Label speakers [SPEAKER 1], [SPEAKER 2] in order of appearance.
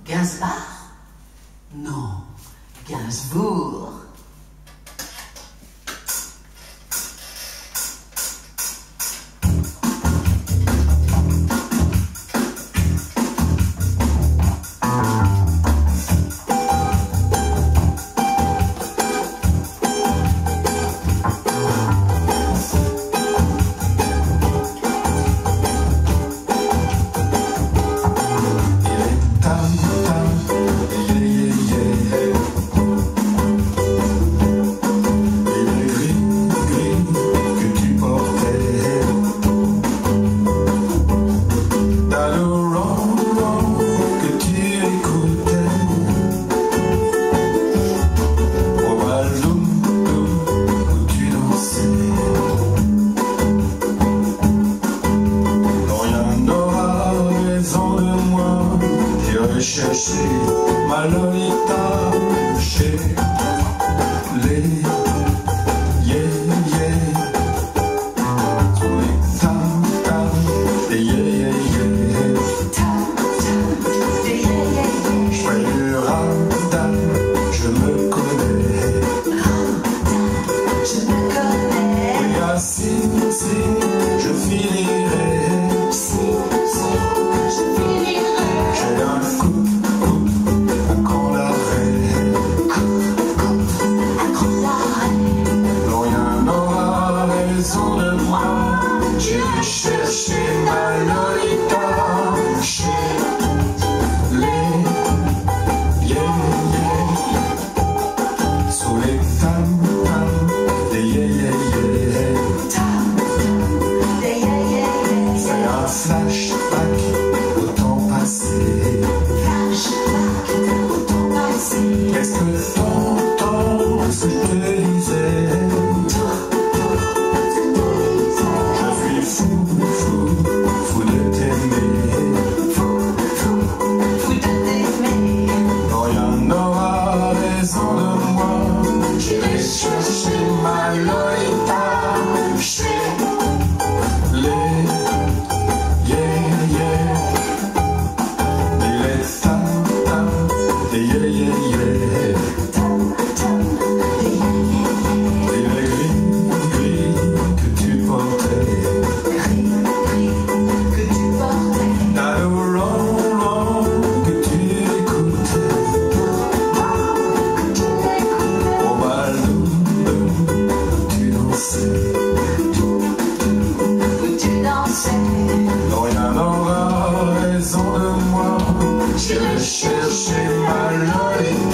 [SPEAKER 1] Gainsbourg? Non, Gainsbourg.
[SPEAKER 2] Chercher ma Lolita chez les yeah-yeah, tous les tam-tam des yeah-yeah-yeah, je fais du ram-tam, je me connais, oui, ah, si, je finirai, j'ai un coup. J'irai chercher ma Lolita chez les yeah-yeah, sous les tam-tam des yeah-yeah-yeah, c'est un flashback au temps passé. Qu'est-ce que t'entends ce que je te disais? Fou de t'aimer. Quand y'en aura raison de moi, j'irai chercher ma Lolita chez les yeah-yeah, les tam-tam des yeah-yeah-yeah, et les gris que tu portais. Non, rien n'aura raison de moi, j'irai chercher ma Lolita.